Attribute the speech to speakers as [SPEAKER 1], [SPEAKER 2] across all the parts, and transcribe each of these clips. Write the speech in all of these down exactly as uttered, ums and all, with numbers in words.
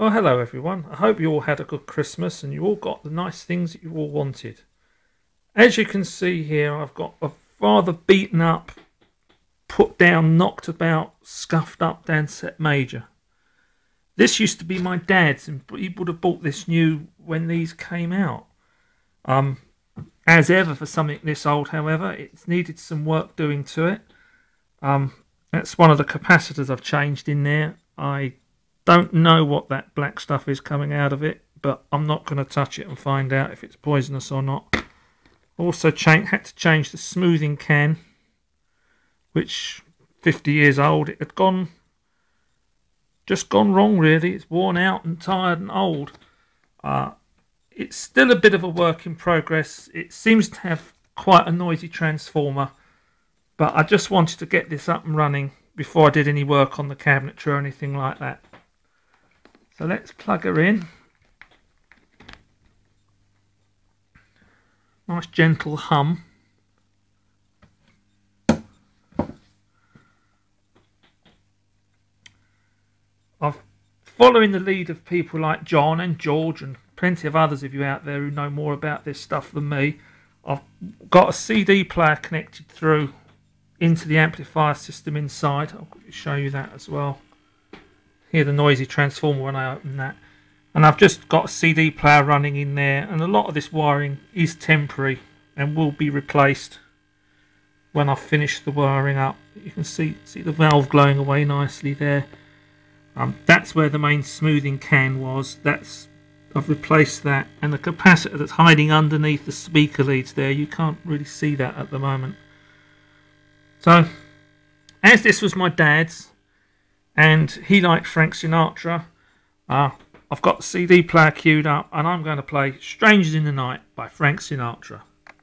[SPEAKER 1] Oh, hello everyone. I hope you all had a good Christmas and you all got the nice things that you all wanted. As you can see here, I've got a rather beaten up, put down, knocked about, scuffed up Dansette Major. This used to be my dad's, and he would have bought this new when these came out. Um, as ever for something this old, however, it's needed some work doing to it. Um, that's one of the capacitors I've changed in there. I don't know what that black stuff is coming out of it, but I'm not going to touch it and find out if it's poisonous or not. Also had to change the smoothing can, which fifty years old. It had gone, just gone wrong really. It's worn out and tired and old. Uh, it's still a bit of a work in progress. It seems to have quite a noisy transformer, but I just wanted to get this up and running before I did any work on the cabinetry or anything like that. So let's plug her in. Nice gentle hum. I've following the lead of people like John and George and plenty of others of you out there who know more about this stuff than me. I've got a C D player connected through into the amplifier system inside. I'll show you that as well. Hear the noisy transformer when I open that. And I've just got a C D player running in there, and a lot of this wiring is temporary and will be replaced when I've finished the wiring up. You can see see the valve glowing away nicely there. Um, that's where the main smoothing can was. That's I've replaced that, and the capacitor that's hiding underneath the speaker leads there, you can't really see that at the moment. So, as this was my dad's, and he liked Frank Sinatra, uh, I've got the C D player queued up, and I'm going to play Strangers in the Night by Frank Sinatra.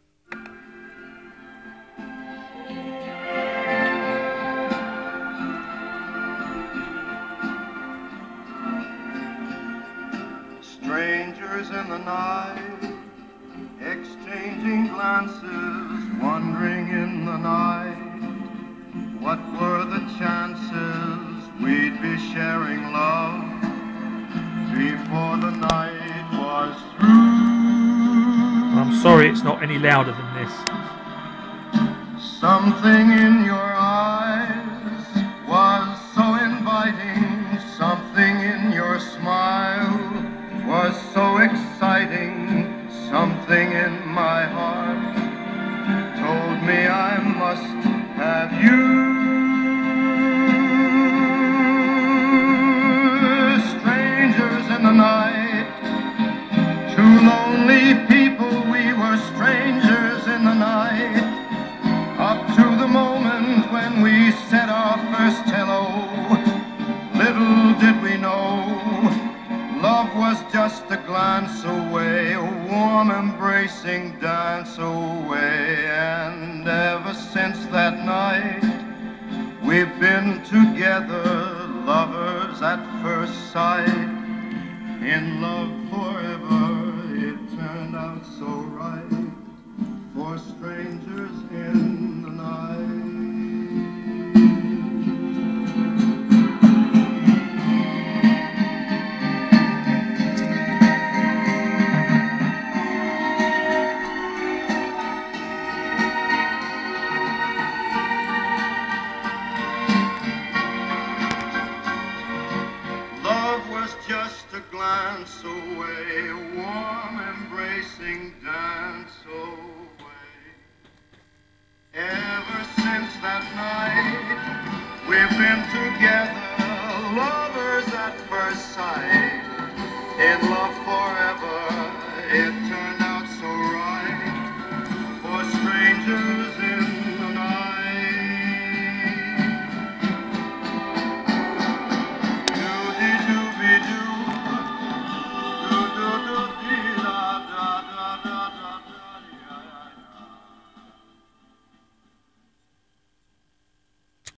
[SPEAKER 2] Strangers in the night, exchanging glances, wandering in the night. What were the chances we'd be sharing love before the night was through?
[SPEAKER 1] I'm sorry it's not any louder than this.
[SPEAKER 2] Something in your eyes was so inviting, something in your smile was so exciting, something in my heart told me I must have you. Strangers in the night, two lonely people, we were strangers in the night, up to the moment when we said our first hello. Little did we know, love was just a glance away, a warm embracing dance away. And ever since that night, we've been together, lovers at first sight, in love forever. It turned out so right for strangers in the night. Just a glance away, a warm embracing dance away. And